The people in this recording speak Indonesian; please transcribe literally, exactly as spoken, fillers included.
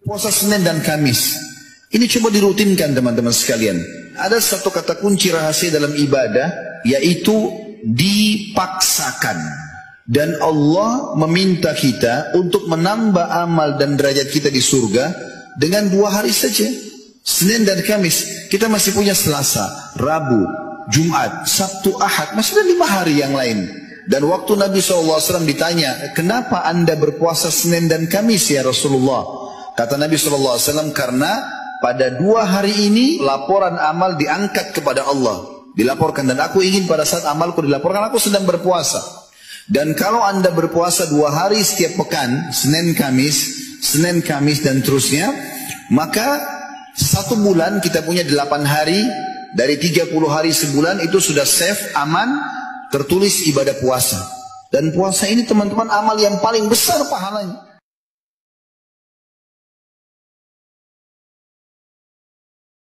puasa Senin dan Kamis. Ini coba dirutinkan teman-teman sekalian. Ada satu kata kunci rahasia dalam ibadah, yaitu dipaksakan. Dan Allah meminta kita untuk menambah amal dan derajat kita di surga dengan dua hari saja. Senin dan Kamis. Kita masih punya Selasa, Rabu, Jumat, Sabtu, Ahad. Masih ada lima hari yang lain. Dan waktu Nabi shallallahu alaihi wasallam ditanya, kenapa anda berpuasa Senin dan Kamis ya Rasulullah? Kata Nabi shallallahu alaihi wasallam, karena pada dua hari ini laporan amal diangkat kepada Allah. Dilaporkan, dan aku ingin pada saat amalku dilaporkan, aku sedang berpuasa. Dan kalau anda berpuasa dua hari setiap pekan, Senin Kamis, Senin Kamis dan terusnya, maka satu bulan kita punya delapan hari, dari tiga puluh hari sebulan itu sudah safe, aman, tertulis ibadah puasa. Dan puasa ini teman-teman amal yang paling besar pahalanya.